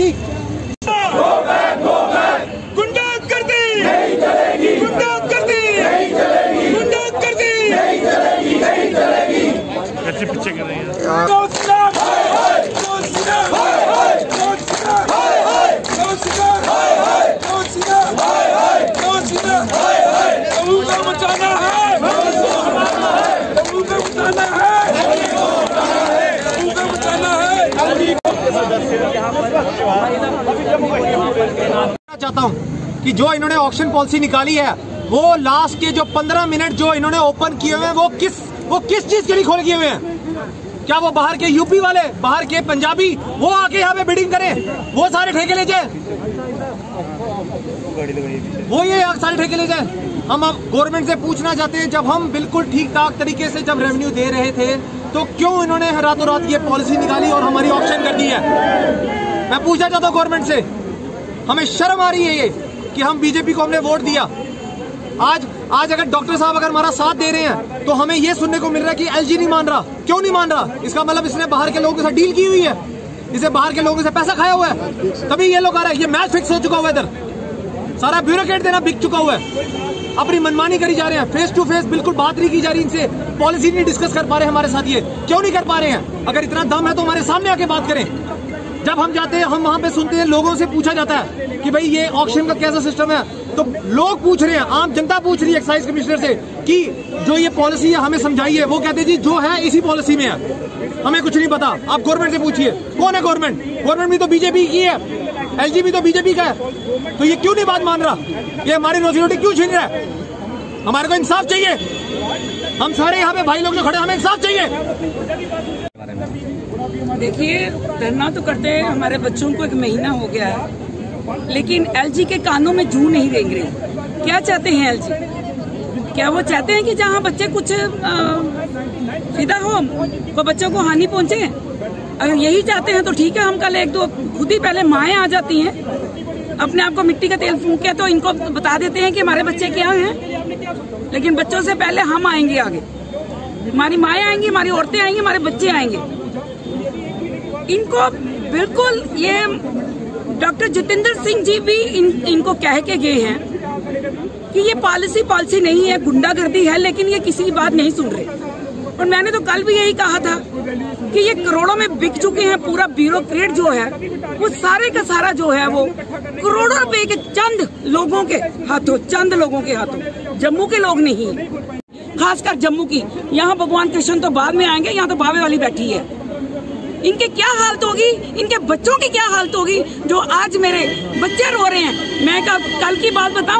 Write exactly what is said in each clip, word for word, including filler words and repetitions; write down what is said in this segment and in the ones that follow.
चलेगी। गुंडागर्दी नहीं चलेगी, गुंडागर्दी नहीं चलेगी, गुंडागर्दी नहीं चलेगी, नहीं चलेगी। कैसे पीछे कर रहे हैं? चाहता हूं कि जो इन्होंने ऑक्शन पॉलिसी निकाली है वो लास्ट के जो पंद्रह मिनट जो इन्होंने ओपन किए हुए हैं वो किस वो किस चीज के लिए खोल किए हुए हैं? क्या वो बाहर के यूपी वाले, बाहर के पंजाबी वो आके यहाँ पे बिडिंग करें, वो सारे ठेके ले जाए, वो ये सारे ठेके ले जाए? हम अब गवर्नमेंट से पूछना चाहते हैं, जब हम बिल्कुल ठीक ठाक तरीके से जब रेवेन्यू दे रहे थे तो क्यों इन्होंने रातों रात ये पॉलिसी निकाली और हमारी ऑप्शन कर दी है? मैं पूछना चाहता हूँ गवर्नमेंट से, हमें शर्म आ रही है ये कि हम बीजेपी को हमने वोट दिया। आज आज अगर डॉक्टर साहब अगर हमारा साथ दे रहे हैं तो हमें ये सुनने को मिल रहा है कि एलजी नहीं मान रहा। क्यों नहीं मान रहा? इसका मतलब इसने बाहर के लोगों के साथ डील की हुई है, इसे बाहर के लोगों से पैसा खाया हुआ है, तभी ये लोग आ रहा है। ये मैच फिक्स हो चुका हुआ है, इधर सारा ब्यूरोक्रेट देना बिक चुका हुआ है, अपनी मनमानी करी जा रहे हैं, फेस टू फेस बिल्कुल बात नहीं की जा रही इनसे, पॉलिसी नहीं डिस्कस कर पा रहे हमारे साथ। ये क्यों नहीं कर पा रहे हैं? अगर इतना दम है तो हमारे सामने आके बात करें। जब हम जाते हैं, हम वहां पे सुनते हैं, लोगों से पूछा जाता है कि भाई ये ऑक्शन का कैसा सिस्टम है, तो लोग पूछ रहे हैं, आम जनता पूछ रही है एक्साइज कमिश्नर से कि जो ये पॉलिसी है हमें समझाइए। वो कहते हैं जी जो है इसी पॉलिसी में है, हमें कुछ नहीं पता। आप गवर्नमेंट से पूछिए, कौन है गवर्नमेंट? गवर्नमेंट भी तो बीजेपी की है, एलजी भी तो बीजेपी का है, तो ये क्यों नहीं बात मान रहा? ये हमारी रोजी रोटी क्यों छीन रहा है? हमारे को इंसाफ चाहिए। हम सारे यहाँ पे भाई लोग जो खड़े, हमें इंसाफ चाहिए। देखिए, धरना तो करते हैं, हमारे बच्चों को एक महीना हो गया है, लेकिन एलजी के कानों में जू नहीं रेंग रही। क्या चाहते हैं एलजी? क्या वो चाहते हैं कि जहाँ बच्चे कुछ फिदा हो, को बच्चों को हानि पहुंचे? अगर यही चाहते हैं तो ठीक है, हम कल एक दो खुद ही पहले माएँ आ जाती हैं, अपने आप को मिट्टी का तेल फूंक के तो इनको बता देते हैं कि हमारे बच्चे क्या हैं, लेकिन बच्चों से पहले हम आएंगे आगे, हमारी माएँ आएंगी, हमारी औरतें आएंगी, हमारे बच्चे आएंगे। इनको बिल्कुल ये डॉक्टर जितेंद्र सिंह जी भी इन, इनको कह के गए हैं कि ये पॉलिसी पॉलिसी नहीं है, गुंडागर्दी है, लेकिन ये किसी की बात नहीं सुन रहे। और मैंने तो कल भी यही कहा था कि ये करोड़ों में बिक चुके हैं। पूरा ब्यूरोक्रेट जो है वो सारे का सारा जो है वो करोड़ों रुपए के चंद लोगों के हाथों, चंद लोगों के हाथों, जम्मू के लोग नहीं, खासकर जम्मू की। यहाँ भगवान कृष्ण तो बाद में आएंगे, यहाँ तो बावे वाली बैठी है। इनके क्या हालत होगी, इनके बच्चों की क्या हालत होगी जो आज मेरे बच्चे रो रहे हैं। मैं कल, कल की बात बताऊं,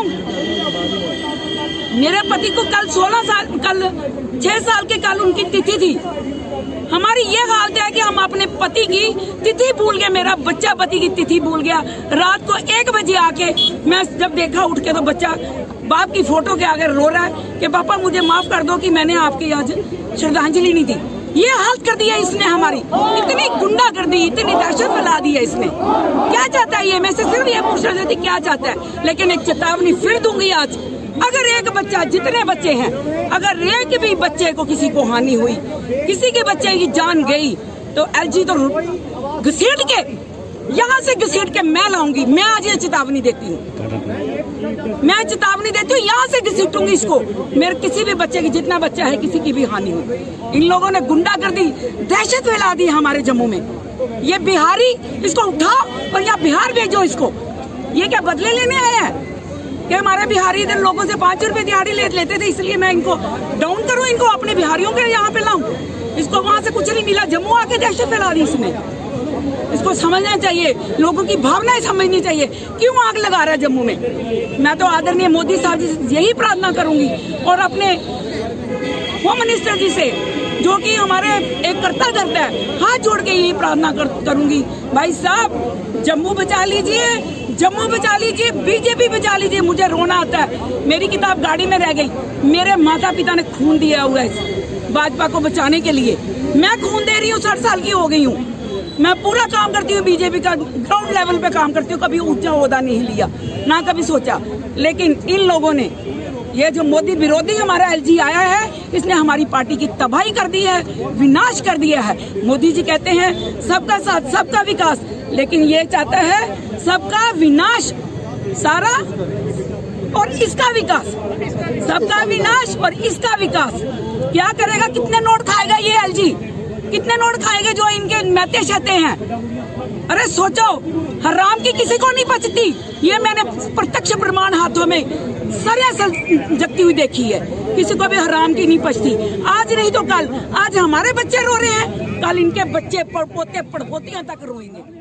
मेरे पति को कल सोलह साल कल छह साल के कल उनकी तिथि थी। हमारी ये हालत है कि हम अपने पति की तिथि भूल गए, मेरा बच्चा पति की तिथि भूल गया। रात को एक बजे आके मैं जब देखा उठ के तो बच्चा बाप की फोटो के आगे रो रहा है कि पापा मुझे माफ कर दो कि मैंने आपकी आज श्रद्धांजलि नहीं दी। ये हालत कर दिया इसने हमारी, इतनी गुंडा कर दी, इतनी दहशत फैला दी है इसने। क्या चाहता है ये? मैं से सिर्फ ये पूछना चाहती क्या चाहता है, लेकिन एक चेतावनी फिर दूंगी आज, अगर एक बच्चा, जितने बच्चे हैं, अगर एक भी बच्चे को किसी को हानि हुई, किसी के बच्चे की जान गई, तो एलजी तो घसीट के यहाँ से घसीट के मैं लाऊंगी। मैं आज ये चेतावनी देती हूँ, मैं चेतावनी देती हूँ, यहाँ से घसीटूंगी इसको। मेरे किसी भी बच्चे की, जितना बच्चा है, किसी की भी हानि हुई। इन लोगों ने गुंडागर्दी, दहशत फैला दी हमारे जम्मू में। ये बिहारी, इसको उठाओ और यहाँ बिहार भेजो इसको। ये क्या बदले लेने आया है कि हमारे बिहारी इधर लोगों से पांच रुपए दिहाड़ी ले लेते थे, इसलिए मैं इनको डाउन करूँ, इनको अपने बिहारियों के यहाँ पे लाऊं? इसको वहाँ से कुछ नहीं मिला, जम्मू आके दहशत फैला दी इसने। इसको समझना चाहिए, लोगों की भावनाएं समझनी चाहिए। क्यों आग लगा रहा है जम्मू में? मैं तो आदरणीय मोदी साहब जी से यही प्रार्थना करूंगी और अपने होम मिनिस्टर जी से, जो कि हमारे एक कर्ता करता है, हाथ जोड़ के यही प्रार्थना कर, करूंगी भाई साहब, जम्मू बचा लीजिए, जम्मू बचा लीजिए, बीजेपी बचा लीजिए। मुझे रोना आता है, मेरी किताब गाड़ी में रह गई। मेरे माता पिता ने खून दिया हुआ है भाजपा को बचाने के लिए। मैं खून दे रही हूँ, साठ साल की हो गई हूँ। मैं पूरा काम करती हूँ, बीजेपी का ग्राउंड लेवल पे काम करती हूँ। कभी ऊंचा ओहदा नहीं लिया, ना कभी सोचा, लेकिन इन लोगों ने ये जो मोदी विरोधी हमारा एलजी आया है, इसने हमारी पार्टी की तबाही कर दी है, विनाश कर दिया है। मोदी जी कहते हैं सबका साथ सबका विकास, लेकिन ये चाहता है सबका विनाश, सारा और इसका विकास, सबका विनाश और इसका विकास। क्या करेगा? कितने नोट खाएगा ये एलजी? कितने नोट खाएंगे जो इनके मैते शहते हैं? अरे सोचो, हराम की किसी को नहीं बचती। ये मैंने प्रत्यक्ष प्रमाण हाथों में सरासर जगती हुई देखी है, किसी को भी हराम की नहीं बचती। आज नहीं तो कल, आज हमारे बच्चे रो रहे हैं, कल इनके बच्चे पड़पोते पड़पोतियां तक रोएंगे।